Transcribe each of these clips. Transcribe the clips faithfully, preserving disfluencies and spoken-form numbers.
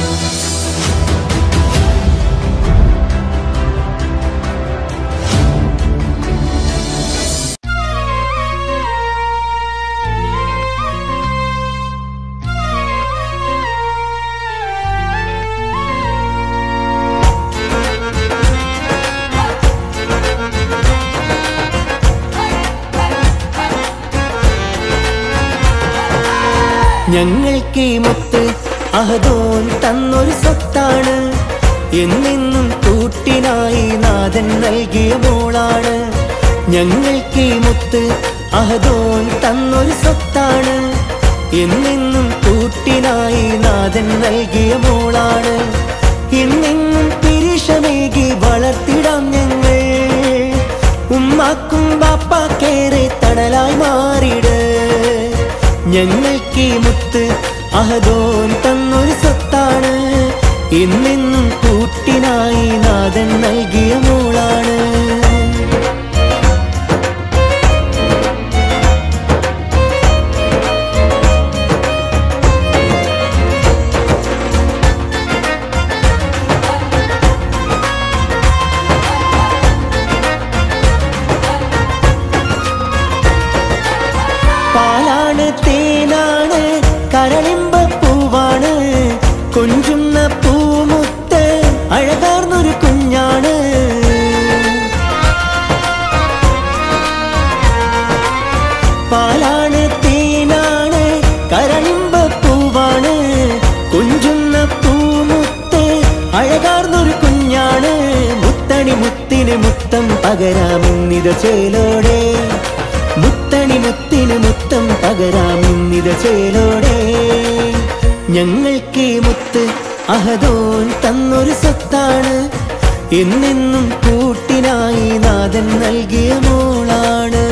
ഞങ്ങൾക്ക് മുത്ത് അഹദോൻ തന്നൊരു സ്വത്താണ്, എന്നെന്നും കൂട്ടിനായി നാഥൻ നൽകിയ മോളാണ്. ഞങ്ങൾക്ക് മുത്ത് അഹദോൻ തന്നൊരു സ്വത്താണ്, എന്നെന്നും കൂട്ടിനായി നാഥൻ നൽകിയ മോളാണ്. എന്നെന്നും പിരിശമേകി വളർത്തിടാം ഞങ്ങൾ, ഉമ്മാക്കും ബാപ്പാക്കേറെ തണലായി മാറിട്. ഞങ്ങൾക്ക് മുത്ത് അഹദോൻ തന്നൊരു സ്വത്താണ്, എന്നെന്നും കൂട്ടിനായി നാഥൻ നൽകിയ മോളാണ്. പാലാണ് തേനാണ് കരളിമ്പ പൂവാണ്, കൊഞ്ചുന്ന പൂമുത്ത് അഴകാർന്നൊരു കുഞ്ഞാണ്. പാലാണ് തേനാണ് കരളിമ്പ പൂവാണ്, കൊഞ്ചുന്ന പൂമുത്ത് അഴകാർന്നൊരു കുഞ്ഞാണ്. മുത്തണി മുത്തിന് മുത്തം പകരാമെന്നിത ചേലോടെ, മുത്തണി മുത്തിന് മുത്തം പകരാമെന്നിത ചേലോടെ. ഞങ്ങൾക്ക് മുത്ത് അഹദോൻ തന്നൊരു സ്വത്താണ്, എന്നെന്നും കൂട്ടിനായി നാഥൻ നൽകിയ മോളാണ്.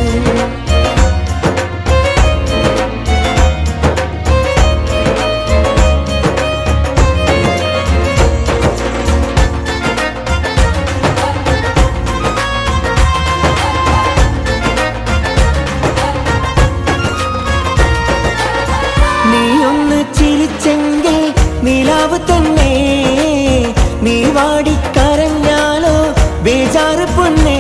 നീയൊന്ന് ചിരിച്ചെങ്കിൽ നിലാവ് തന്നെ, നീ വാടിക്കരഞ്ഞാലോ ബേജാറ് പൊന്നേ.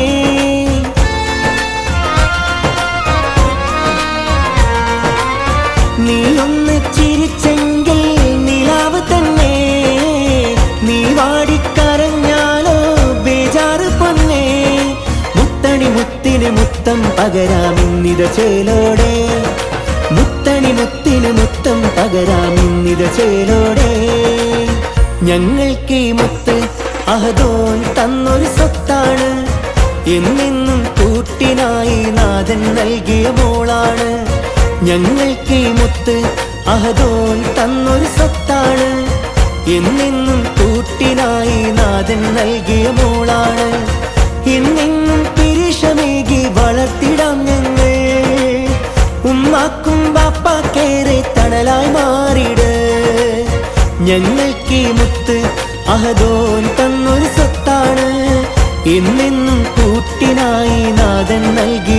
നീയൊന്ന് ചിരിച്ചെങ്കിൽ നിലാവ് തന്നെ, നീ വാടിക്കരഞ്ഞാലോ ബേജാറ് പൊന്നേ. മുത്തണി മുത്തിന് മുത്തം പകരാമെന്നിത ചേലോടെ, മുത്തണി മുത്തിന് മുത്തം പകരാമെന്നിത ചേലോടെ. ഞങ്ങൾക്ക് മുത്ത് അഹദോൻ തന്നൊരു സ്വത്താണ്, എന്നെന്നും കൂട്ടിനായി നാഥൻ നൽകിയ മോളാണ്. ഞങ്ങൾക്ക് മുത്ത് അഹദോൻ തന്നൊരു സ്വത്താണ്, എന്നെന്നും കൂട്ടിനായി നാഥൻ നൽകിയ മോളാണ്. എന്നെന്നും പിരിശമേകി വളർത്തിടാം ഞങ്ങൾ, ഉമ്മാക്കും ബാപ്പാക്കേറെ തണലായി മാറിട്. ഞങ്ങൾക്ക് മുത്ത് അഹദോൻ തന്നൊരു സ്വത്താണ്, എന്നെന്നും കൂട്ടിനായി നാഥൻ നൽകി